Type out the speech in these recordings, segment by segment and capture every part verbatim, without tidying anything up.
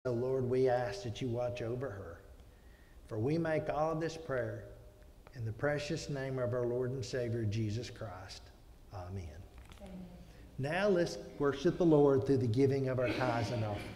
So, Lord, we ask that you watch over her. For we make all of this prayer in the precious name of our Lord and Savior, Jesus Christ. Amen. Amen. Now let's worship the Lord through the giving of our tithes and offerings.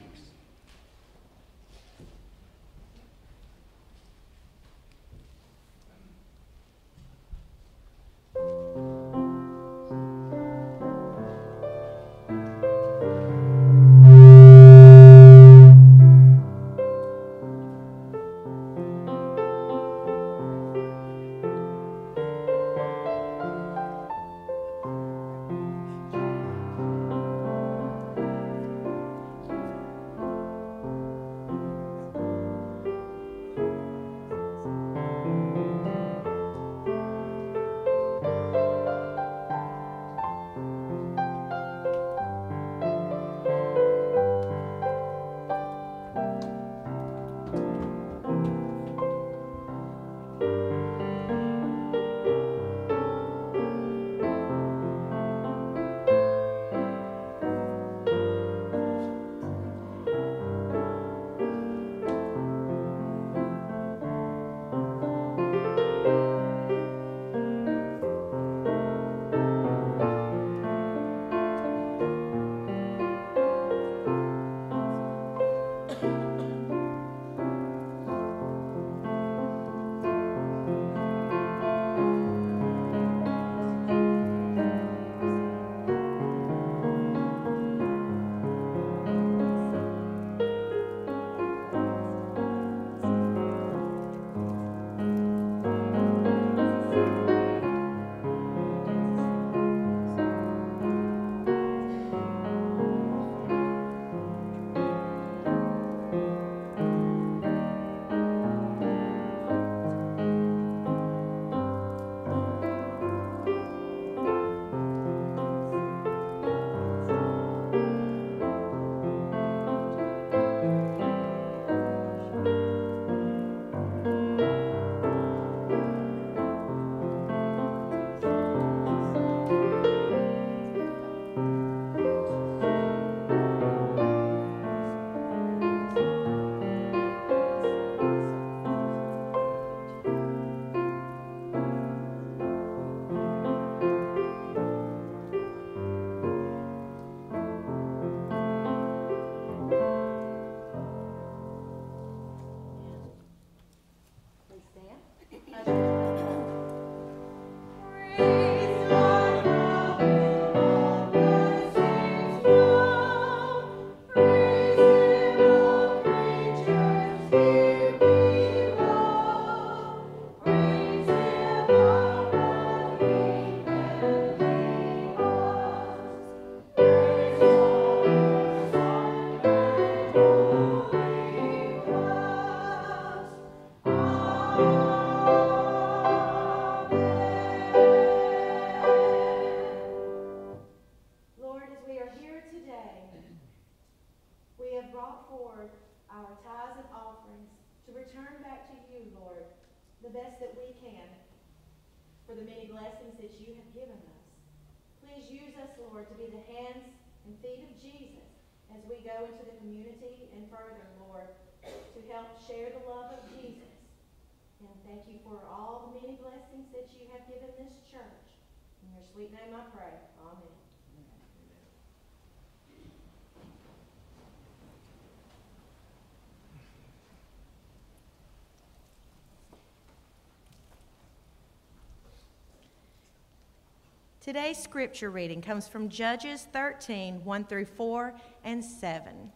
Today's scripture reading comes from Judges thirteen, one through four and seven.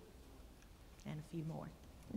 And a few more.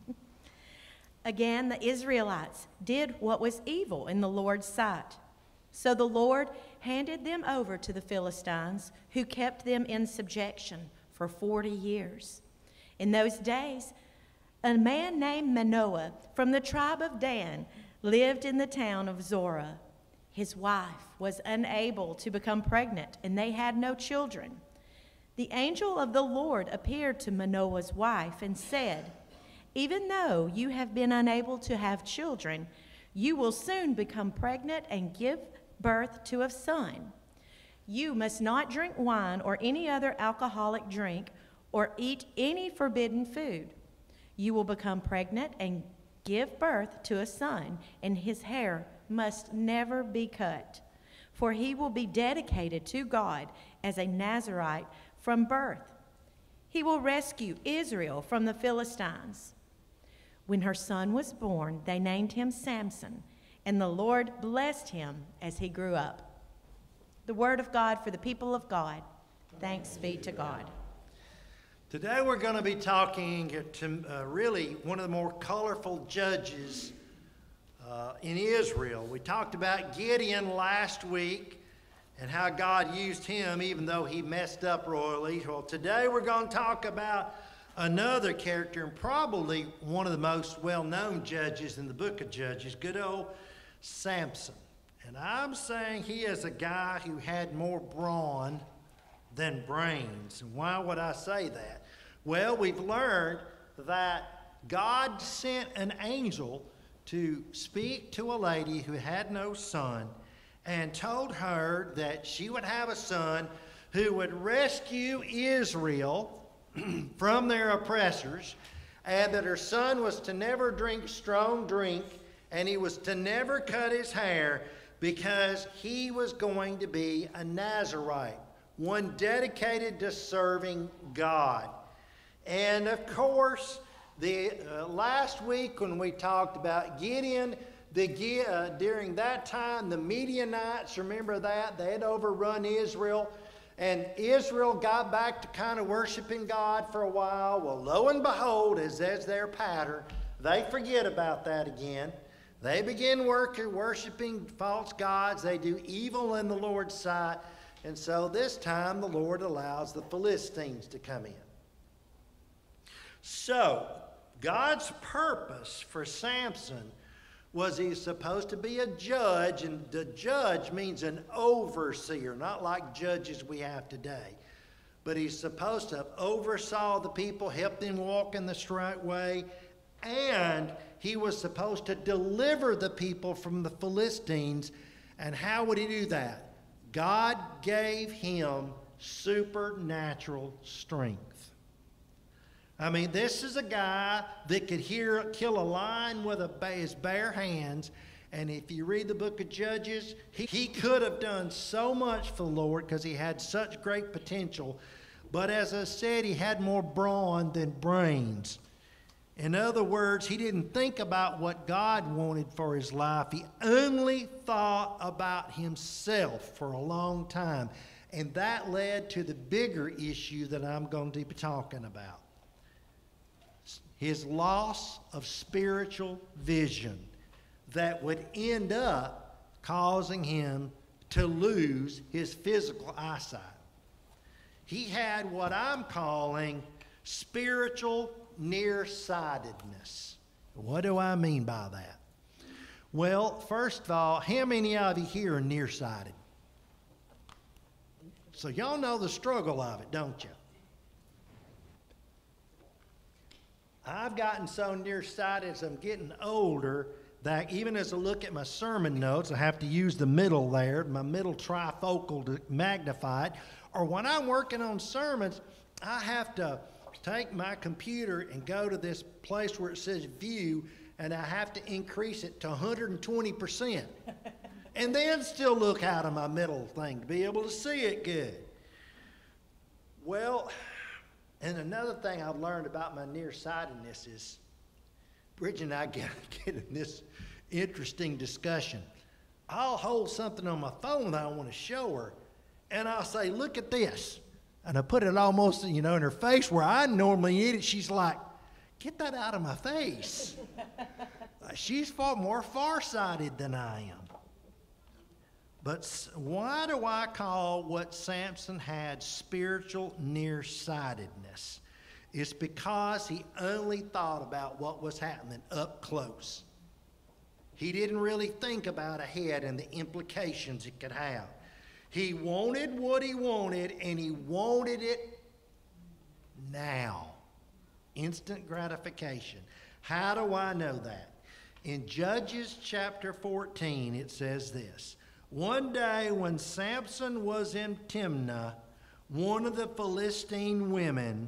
Again, the Israelites did what was evil in the Lord's sight. So the Lord handed them over to the Philistines, who kept them in subjection for forty years. In those days, a man named Manoah from the tribe of Dan lived in the town of Zorah. His wife was unable to become pregnant, and they had no children. The angel of the Lord appeared to Manoah's wife and said, "Even though you have been unable to have children, you will soon become pregnant and give birth to a son. You must not drink wine or any other alcoholic drink or eat any forbidden food. You will become pregnant and give birth to a son, and his hair must never be cut, for he will be dedicated to God as a Nazirite from birth. He will rescue Israel from the Philistines." When her son was born, they named him Samson, and the Lord blessed him as he grew up. The word of God for the people of God. Thanks be to God. Today we're going to be talking to uh, really one of the more colorful judges uh, in Israel. We talked about Gideon last week and how God used him even though he messed up royally. Well, today we're going to talk about another character and probably one of the most well-known judges in the book of Judges, good old Samson. And I'm saying he is a guy who had more brawn than brains. And why would I say that? Well, we've learned that God sent an angel to speak to a lady who had no son and told her that she would have a son who would rescue Israel from their oppressors, and that her son was to never drink strong drink, and he was to never cut his hair, because he was going to be a Nazirite, one dedicated to serving God. And of course, the uh, last week when we talked about Gideon, the, uh, during that time, the Midianites, remember that? They had overrun Israel. And Israel got back to kind of worshiping God for a while. Well, lo and behold, as as their pattern, they forget about that again. They begin working, worshiping false gods. They do evil in the Lord's sight. And so this time the Lord allows the Philistines to come in. So God's purpose for Samson was he's supposed to be a judge, and the judge means an overseer, not like judges we have today. But he's supposed to have oversaw the people, help them walk in the straight way, and he was supposed to deliver the people from the Philistines. And how would he do that? God gave him supernatural strength. I mean, this is a guy that could hear, kill a lion with a, his bare hands. And if you read the book of Judges, he, he could have done so much for the Lord because he had such great potential. But as I said, he had more brawn than brains. In other words, he didn't think about what God wanted for his life. He only thought about himself for a long time. And that led to the bigger issue that I'm going to be talking about. His loss of spiritual vision that would end up causing him to lose his physical eyesight. He had what I'm calling spiritual nearsightedness. What do I mean by that? Well, first of all, how many of you here are nearsighted? So y'all know the struggle of it, don't you? I've gotten so nearsighted as I'm getting older that even as I look at my sermon notes, I have to use the middle there, my middle trifocal to magnify it. Or when I'm working on sermons, I have to take my computer and go to this place where it says view, and I have to increase it to one hundred twenty percent. And then still look out of my middle thing to be able to see it good. Well, and another thing I've learned about my nearsightedness is Bridget and I get, get in this interesting discussion. I'll hold something on my phone that I want to show her, and I'll say, look at this. And I put it almost, you know, in her face where I normally eat it. She's like, get that out of my face. She's far more farsighted than I am. But why do I call what Samson had spiritual nearsightedness? It's because he only thought about what was happening up close. He didn't really think about ahead and the implications it could have. He wanted what he wanted, and he wanted it now. Instant gratification. How do I know that? In Judges chapter fourteen, it says this. One day when Samson was in Timnah, one of the Philistine women,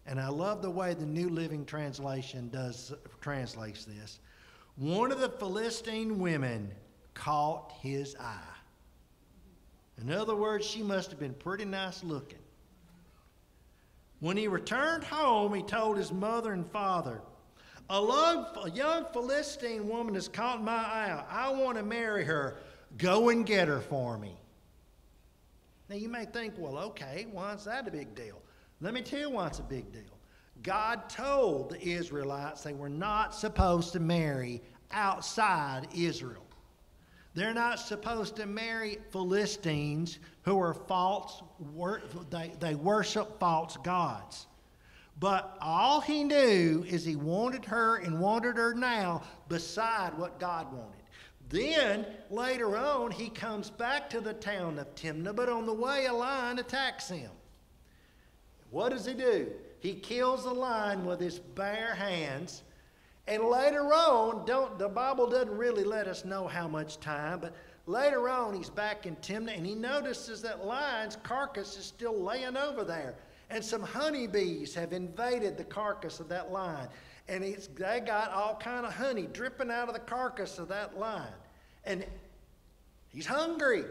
And I love the way the New Living Translation does translates this. One of the Philistine women caught his eye. In other words, she must have been pretty nice looking. When he returned home, he told his mother and father, a, love, a young Philistine woman has caught my eye. I want to marry her. Go and get her for me. Now you may think, well, okay, why is that a big deal? Let me tell you why it's a big deal. God told the Israelites they were not supposed to marry outside Israel. They're not supposed to marry Philistines who are false, they, they worship false gods. But all he knew is he wanted her and wanted her now beside what God wanted. Then, later on, he comes back to the town of Timnah, but on the way a lion attacks him. What does he do? He kills the lion with his bare hands. And later on, don't, the Bible doesn't really let us know how much time, but later on he's back in Timnah and he notices that lion's carcass is still laying over there. And some honeybees have invaded the carcass of that lion. And it's, they got all kind of honey dripping out of the carcass of that lion. And he's hungry.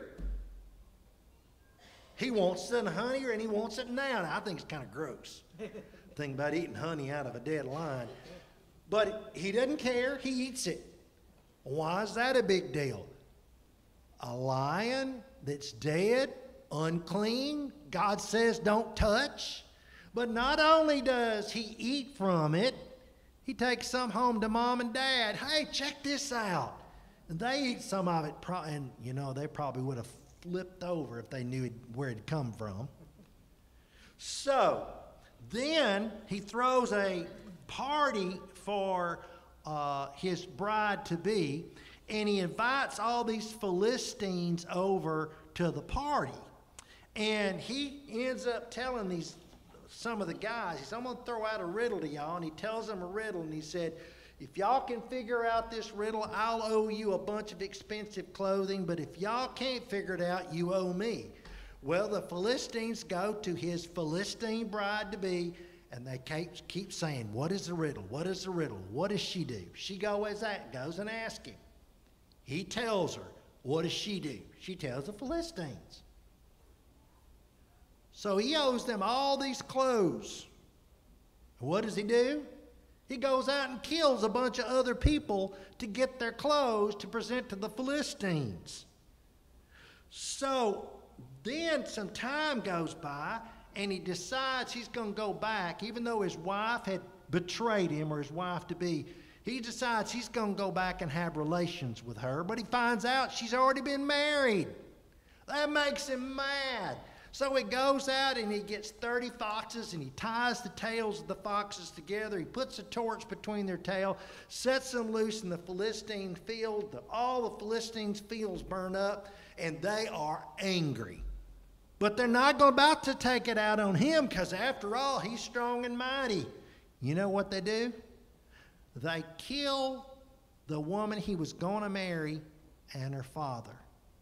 He wants the honey and he wants it now. Now I think it's kind of gross. Think about eating honey out of a dead lion. But he doesn't care. He eats it. Why is that a big deal? A lion that's dead, unclean, God says don't touch. But not only does he eat from it, he takes some home to mom and dad. Hey, check this out. And they eat some of it, and you know, they probably would have flipped over if they knew where it'd come from. So then he throws a party for uh, his bride-to-be, and he invites all these Philistines over to the party. And he ends up telling these some of the guys, he said, I'm going to throw out a riddle to y'all. And he tells them a riddle, and he said, if y'all can figure out this riddle, I'll owe you a bunch of expensive clothing, but if y'all can't figure it out, you owe me. Well, the Philistines go to his Philistine bride-to-be, and they keep, keep saying, what is the riddle? What is the riddle? What does she do? She goes, goes and asks him. He tells her. What does she do? She tells the Philistines. So he owes them all these clothes. What does he do? He goes out and kills a bunch of other people to get their clothes to present to the Philistines. So then some time goes by, and he decides he's going to go back, even though his wife had betrayed him, or his wife-to-be. He decides he's going to go back and have relations with her, but he finds out she's already been married. That makes him mad. So he goes out and he gets thirty foxes and he ties the tails of the foxes together. He puts a torch between their tail, sets them loose in the Philistine field. The, all the Philistines' fields burn up, and they are angry. But they're not going about to take it out on him, because after all, he's strong and mighty. You know what they do? They kill the woman he was going to marry and her father.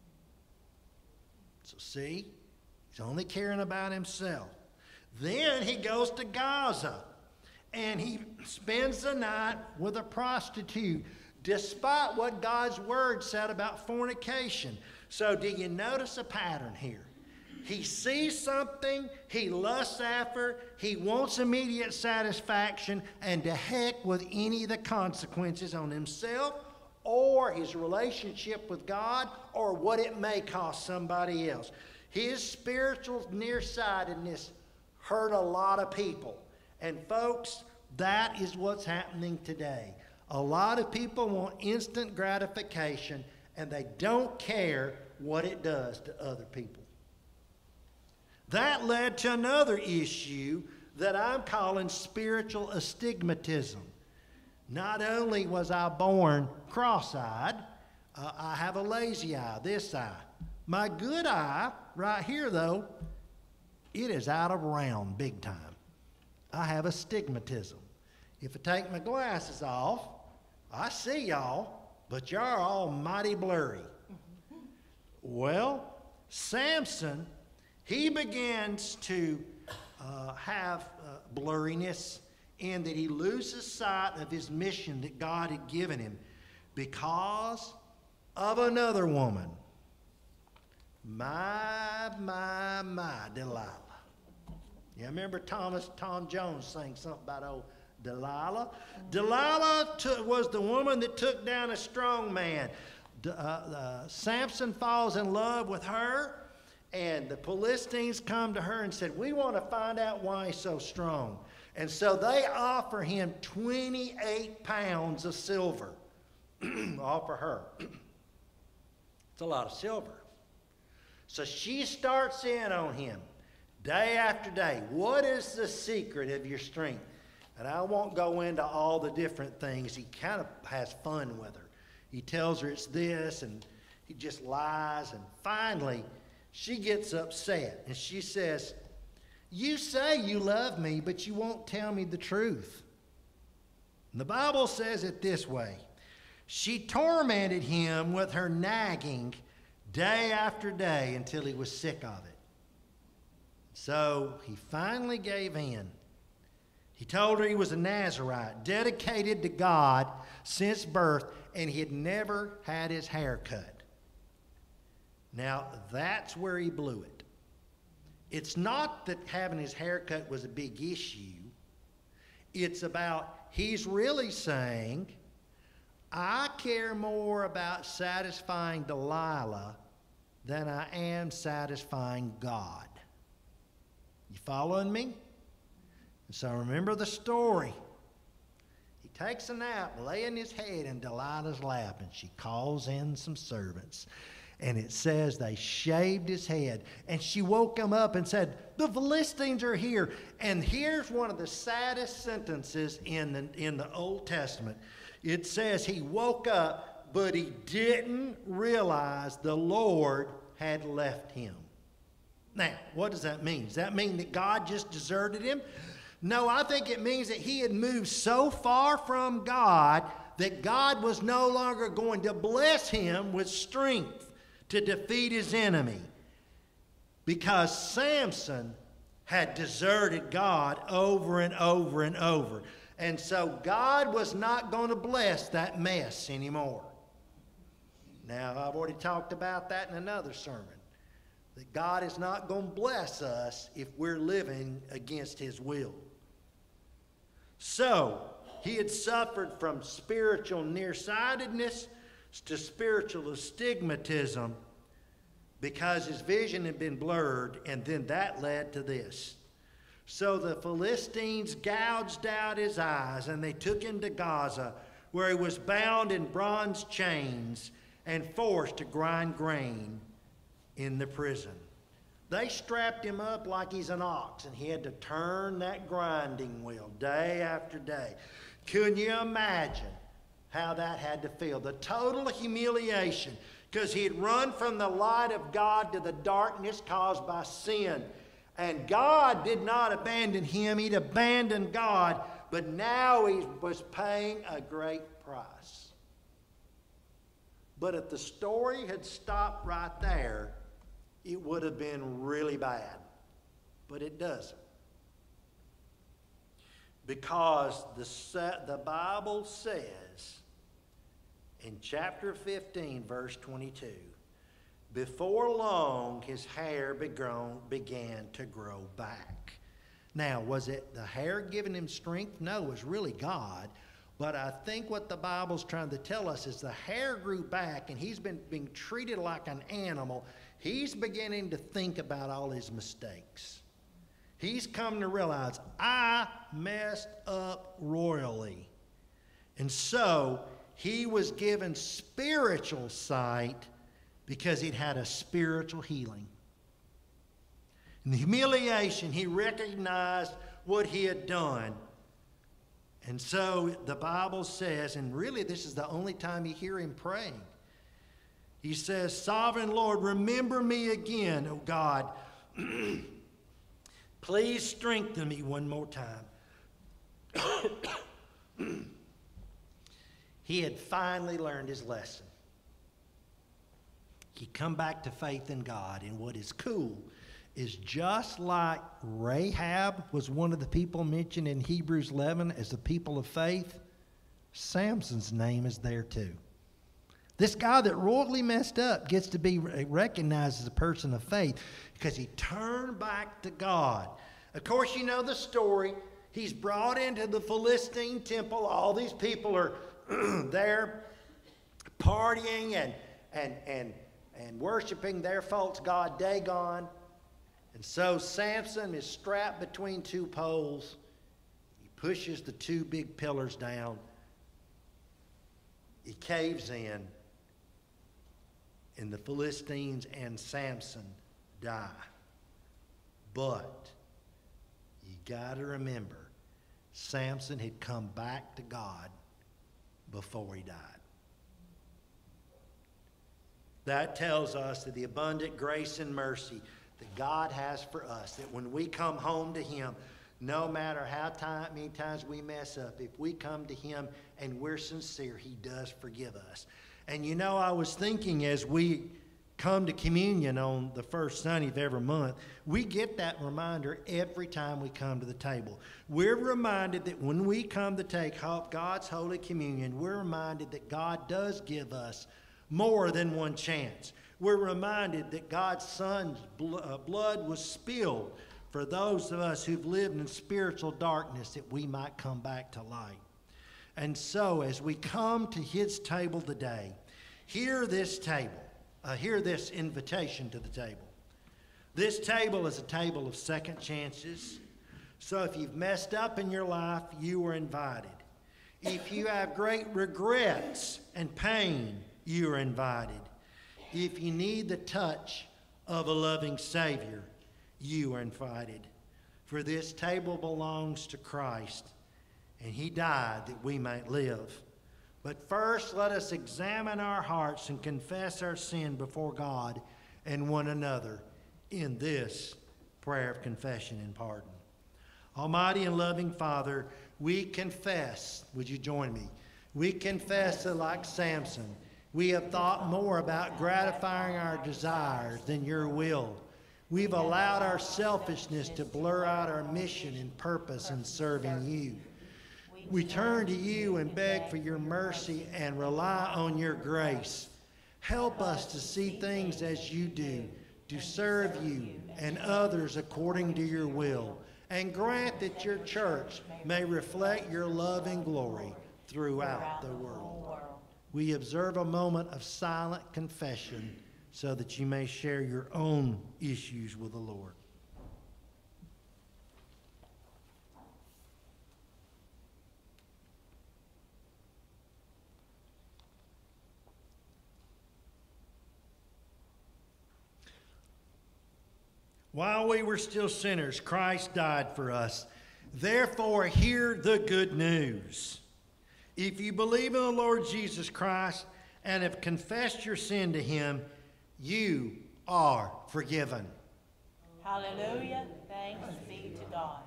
So see, he's only caring about himself. Then he goes to Gaza, and he spends the night with a prostitute, despite what God's word said about fornication. So do you notice a pattern here? He sees something, he lusts after, he wants immediate satisfaction, and to heck with any of the consequences on himself or his relationship with God or what it may cost somebody else. His spiritual nearsightedness hurt a lot of people. And folks, that is what's happening today. A lot of people want instant gratification, and they don't care what it does to other people. That led to another issue that I'm calling spiritual astigmatism. Not only was I born cross-eyed, uh, I have a lazy eye, this eye. My good eye, right here though, it is out of round big time. I have astigmatism. If I take my glasses off, I see y'all, but y'all are all mighty blurry. Well, Samson, he begins to uh, have uh, blurriness, in that he loses sight of his mission that God had given him because of another woman. My, my, my, Delilah. You remember Thomas, Tom Jones sang something about old Delilah? Delilah t- was the woman that took down a strong man. D- uh, uh, Samson falls in love with her, and the Philistines come to her and said, we want to find out why he's so strong. And so they offer him twenty-eight pounds of silver. Offer her. It's a lot of silver. So she starts in on him day after day. What is the secret of your strength? And I won't go into all the different things. He kind of has fun with her. He tells her it's this, and he just lies. And finally, she gets upset, and she says, you say you love me, but you won't tell me the truth. And the Bible says it this way. She tormented him with her nagging day after day until he was sick of it. So he finally gave in. He told her he was a Nazirite, dedicated to God since birth, and he had never had his hair cut. Now, that's where he blew it. It's not that having his hair cut was a big issue. It's about he's really saying, I care more about satisfying Delilah than I am satisfying God. You following me? And so remember the story. He takes a nap, laying his head in Delilah's lap, and she calls in some servants. And it says they shaved his head. And she woke him up and said, the Philistines are here. And here's one of the saddest sentences in the, in the Old Testament. It says he woke up, but he didn't realize the Lord had left him. Now, what does that mean? Does that mean that God just deserted him? No, I think it means that he had moved so far from God that God was no longer going to bless him with strength to defeat his enemy, because Samson had deserted God over and over and over. And so God was not going to bless that mess anymore. Now, I've already talked about that in another sermon, that God is not going to bless us if we're living against his will. So, he had suffered from spiritual nearsightedness to spiritual astigmatism because his vision had been blurred, and then that led to this. So the Philistines gouged out his eyes, and they took him to Gaza, where he was bound in bronze chains and forced to grind grain in the prison. They strapped him up like he's an ox, and he had to turn that grinding wheel day after day. Can you imagine how that had to feel? The total humiliation, because he had run from the light of God to the darkness caused by sin. And God did not abandon him. He'd abandoned God, but now he was paying a great price. But if the story had stopped right there, it would have been really bad. But it doesn't. Because the, the Bible says in chapter fifteen, verse twenty-two, before long his hair began, began to grow back. Now, was it the hair giving him strength? No, it was really God. But I think what the Bible's trying to tell us is the hair grew back, and he's been being treated like an animal. He's beginning to think about all his mistakes. He's come to realize, I messed up royally. And so he was given spiritual sight because he'd had a spiritual healing. In the humiliation, he recognized what he had done. And so the Bible says, and really this is the only time you hear him praying. He says, Sovereign Lord, remember me again, O God. Please strengthen me one more time. He had finally learned his lesson. He'd come back to faith in God. And what is cool is just like Rahab was one of the people mentioned in Hebrews eleven as the people of faith. Samson's name is there too. This guy that royally messed up gets to be recognized as a person of faith because he turned back to God. Of course, you know the story. He's brought into the Philistine temple. All these people are there partying and, and, and, and worshiping their false god Dagon. And so Samson is strapped between two poles. He pushes the two big pillars down. He caves in. And the Philistines and Samson die. But you got to remember, Samson had come back to God before he died. That tells us that the abundant grace and mercy that God has for us, that when we come home to Him, no matter how time, many times we mess up, if we come to Him and we're sincere, He does forgive us. And you know, I was thinking as we come to communion on the first Sunday of every month, we get that reminder every time we come to the table. We're reminded that when we come to take God's Holy Communion, we're reminded that God does give us more than one chance. We're reminded that God's Son's blood was spilled for those of us who've lived in spiritual darkness, that we might come back to light. And so as we come to His table today, hear this table, uh, hear this invitation to the table. This table is a table of second chances. So if you've messed up in your life, you are invited. If you have great regrets and pain, you are invited. If you need the touch of a loving Savior, you are invited. For this table belongs to Christ, and He died that we might live. But first, let us examine our hearts and confess our sin before God and one another in this prayer of confession and pardon. Almighty and loving Father, we confess, would you join me? We confess that like Samson, we have thought more about gratifying our desires than your will. We've allowed our selfishness to blur out our mission and purpose in serving you. We turn to you and beg for your mercy and rely on your grace. Help us to see things as you do, to serve you and others according to your will, and grant that your church may reflect your love and glory throughout the world. We observe a moment of silent confession so that you may share your own issues with the Lord. While we were still sinners, Christ died for us. Therefore, hear the good news. If you believe in the Lord Jesus Christ and have confessed your sin to Him, you are forgiven. Hallelujah. Thanks be to God.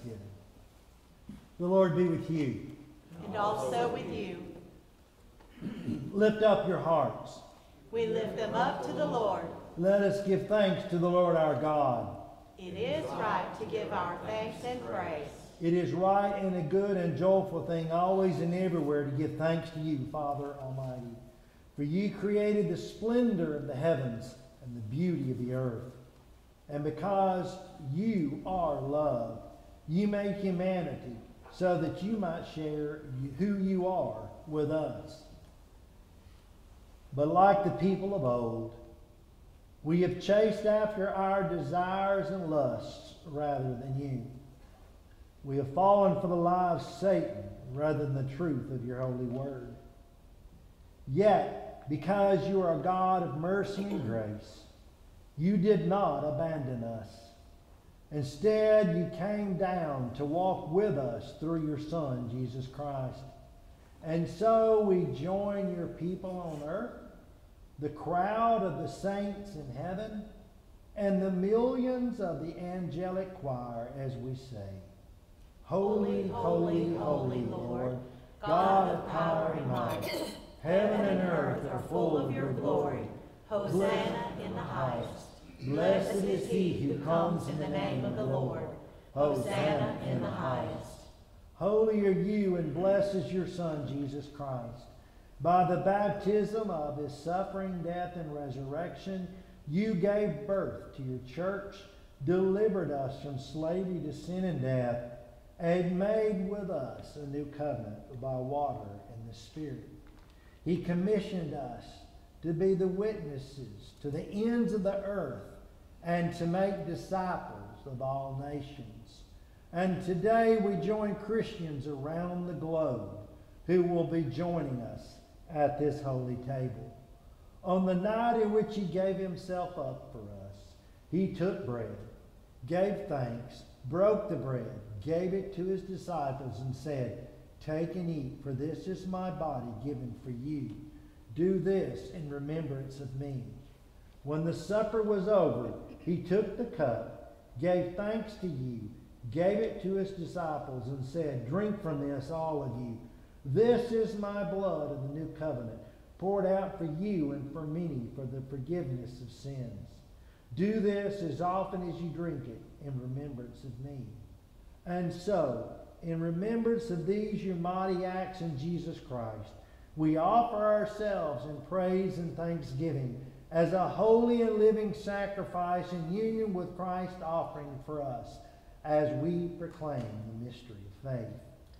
thanksgiving. The Lord be with you. And also with you. Lift up your hearts. We lift them up to the Lord. Let us give thanks to the Lord our God. It is right to give our thanks and praise. It is right and a good and joyful thing always and everywhere to give thanks to you, Father Almighty. For you created the splendor of the heavens and the beauty of the earth. And because you are love, you made humanity so that you might share who you are with us. But like the people of old, we have chased after our desires and lusts rather than you. We have fallen for the lie of Satan rather than the truth of your holy word. Yet, because you are a God of mercy and grace, you did not abandon us. Instead, you came down to walk with us through your Son, Jesus Christ. And so we join your people on earth, the crowd of the saints in heaven, and the millions of the angelic choir as we say, Holy, holy, holy, Lord, God of power and might. Heaven and earth are full of your glory. Hosanna in the highest. Blessed is he who comes in the name of the Lord. Hosanna in the highest. Holy are you, and blessed is your Son, Jesus Christ. By the baptism of his suffering, death, and resurrection, you gave birth to your church, delivered us from slavery to sin and death, and made with us a new covenant by water and the Spirit. He commissioned us to be the witnesses to the ends of the earth and to make disciples of all nations. And today we join Christians around the globe who will be joining us at this holy table. On the night in which he gave himself up for us, he took bread, gave thanks, broke the bread, gave it to his disciples, and said, Take and eat, for this is my body given for you. Do this in remembrance of me. When the supper was over, he took the cup, gave thanks to you, gave it to his disciples, and said, Drink from this, all of you. This is my blood of the new covenant, poured out for you and for many for the forgiveness of sins. Do this as often as you drink it in remembrance of me. And so, in remembrance of these your mighty acts in Jesus Christ, we offer ourselves in praise and thanksgiving as a holy and living sacrifice in union with Christ offering for us as we proclaim the mystery of faith.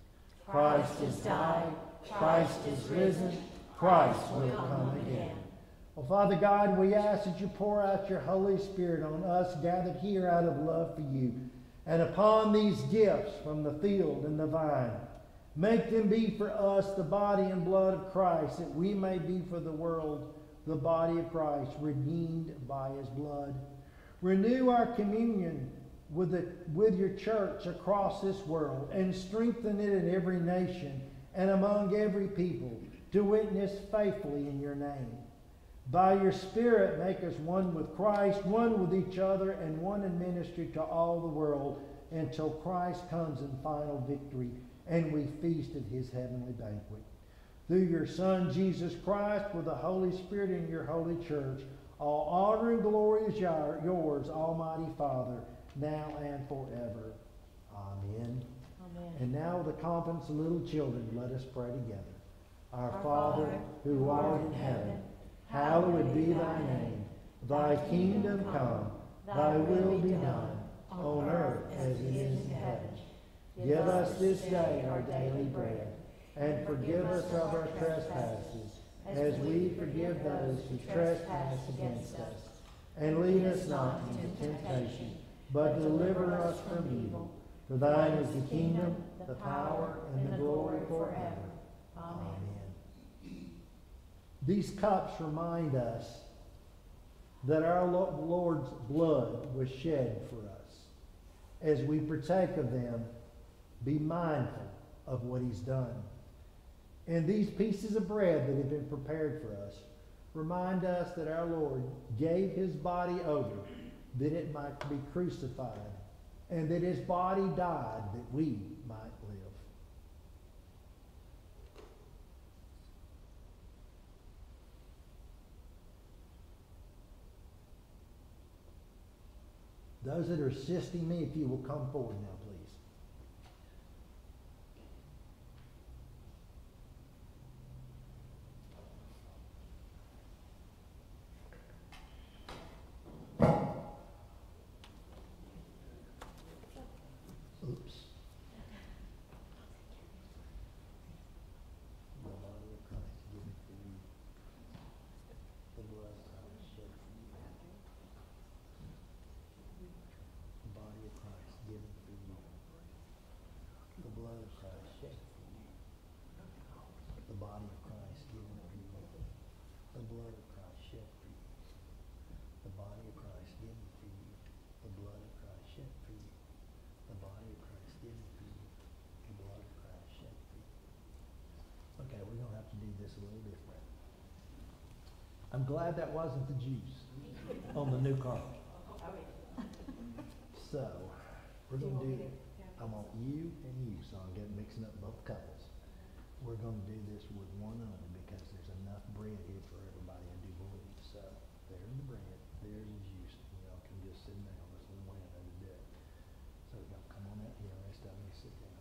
Christ has died, Christ is risen, Christ will come again. Well, Father God, we ask that you pour out your Holy Spirit on us gathered here out of love for you, and upon these gifts from the field and the vine. Make them be for us the body and blood of Christ, that we may be for the world the body of Christ, redeemed by his blood. Renew our communion with, the, with your church across this world, and strengthen it in every nation and among every people to witness faithfully in your name. By your Spirit, make us one with Christ, one with each other, and one in ministry to all the world, until Christ comes in final victory and we feast at his heavenly banquet. Through your Son, Jesus Christ, with the Holy Spirit in your holy church, all honor and glory is yours, Almighty Father, now and forever. Amen. Amen. And now with the confidence of little children, let us pray together. Our, Our Father, who art in heaven, hallowed be thy name. Thy kingdom come, thy will be done, on earth as it is in heaven. Give us this day our daily bread, and forgive us of our trespasses, as we forgive those who trespass against us. And lead us not into temptation, but deliver us from evil. For thine is the kingdom, the power, and the glory forever. Amen. These cups remind us that our Lord's blood was shed for us. As we partake of them, be mindful of what he's done. And these pieces of bread that have been prepared for us remind us that our Lord gave his body over that it might be crucified and that his body died that we might live. Those that are assisting me, if you will come forward now, please. Oops. The body of Christ given for you. The blood of Christ shed for you. The body of Christ given for you. The blood of Christ shed for you. The body of Christ given for you. The blood of Christ shed for you. The body of Christ given for you. The blood of Christ shed for you. The body of Christ given for you. The blood of Christ shed for you. Okay, we're going to have to do this a little different. I'm glad that wasn't the juice on the new car. So, we're going to do, I want you and you, so I'll get mixing up both couples. We're going to do this with one only because there's enough bread here for everybody, I do believe. So, there's the bread, there's the juice. Y'all can just sit down. That's the way I know to do it. So, y'all come on out here, rest of you sit down.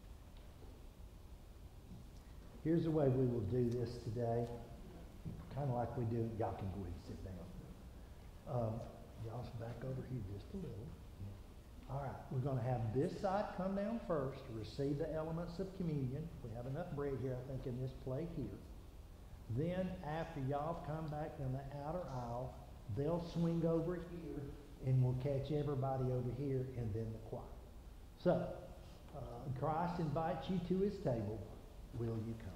Here's the way we will do this today. Kind of like we do, y'all can go ahead and sit down. Um, y'all back over here just a little. All right, we're going to have this side come down first to receive the elements of communion. We have enough bread here, I think, in this plate here. Then, after y'all come back down the outer aisle, they'll swing over here, and we'll catch everybody over here, and then the choir. So, uh, Christ invites you to his table. Will you come?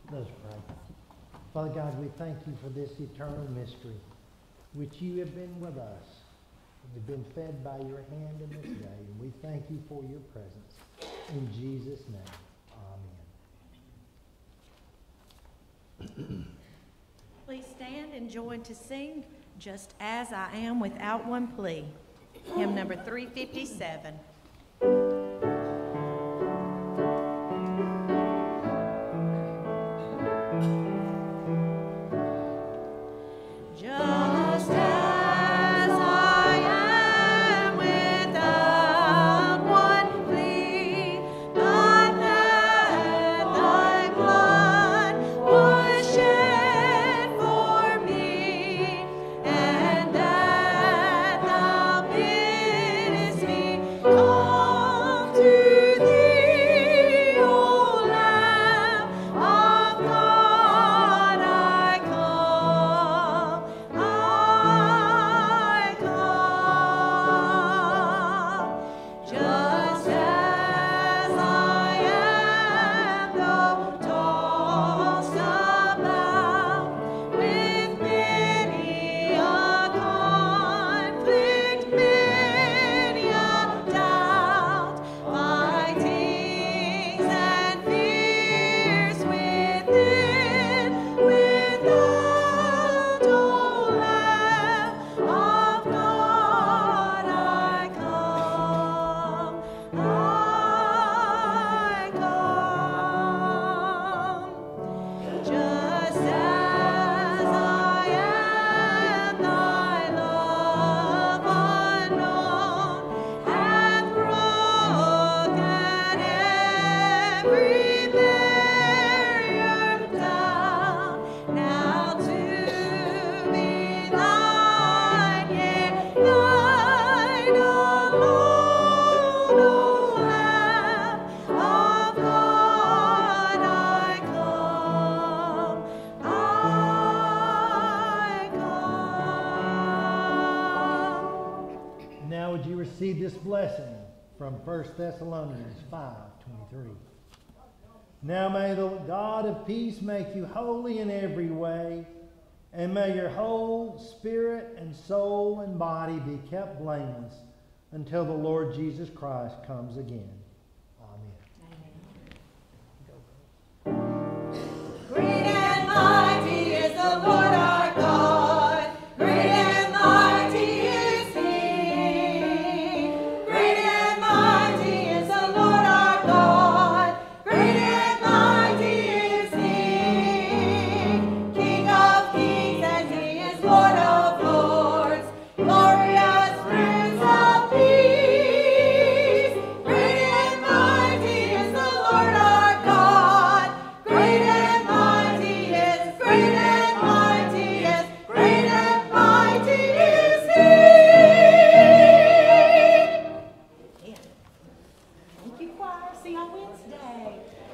Let us pray. Father God, we thank you for this eternal mystery, which you have been with us. We've been fed by your hand in this day, and we thank you for your presence. In Jesus' name, amen. Please stand and join to sing Just As I Am Without One Plea. Hymn number three fifty-seven. Just as I am without one plea, but that thy blood was shed for me, and that thou biddest me come to thee, O Lamb of God, I come, I come. Just as I am, though tossed about with many a conflict, many a doubt, fightings and fears within, without, O Lamb of God, I come, I come. Just as I am, thy love unknown hath broken every barrier down. Now to be thine, yea, thine alone, O Lamb of God, I come, I come. Now would you receive this blessing from First Thessalonians five twenty-three. Now may the God of peace make you holy in every way, and may your whole spirit and soul and body be kept blameless until the Lord Jesus Christ comes again. Amen. Great and mighty is the Lord our God. Great and mighty is He. Great and mighty is the Lord our God. Great and mighty is He. King of kings, and He is Lord of lords. Glorious Prince of peace. Great and mighty is the Lord our God. Great and mighty is, great and mighty is, great and mighty is He. Yeah. Thank you, choir. See you on Wednesday.